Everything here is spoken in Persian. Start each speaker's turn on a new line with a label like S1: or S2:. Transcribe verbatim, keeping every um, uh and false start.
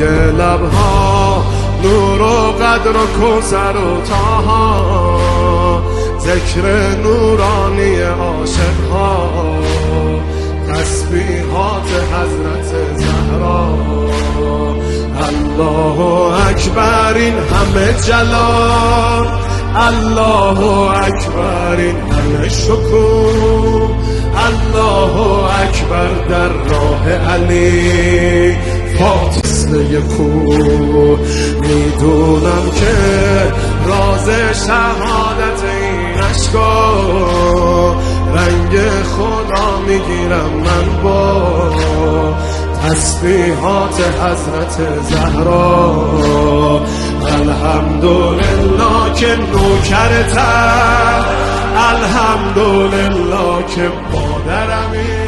S1: روی لبها نور و قدر و کوثر و طاها، ذکر نورانی عاشقها، تسبیحات حضرت زهرا. الله اکبر این همه جلال، الله اکبر این همه شکوه، الله اکبر در راه علی فاصله کو. میدونم که راز شهادت این عشقا رنگ خدا میگیرم من با تسبیحات حضرت زهرا. الحمدلله که نوکرتم، الحمدلله که مادرمی،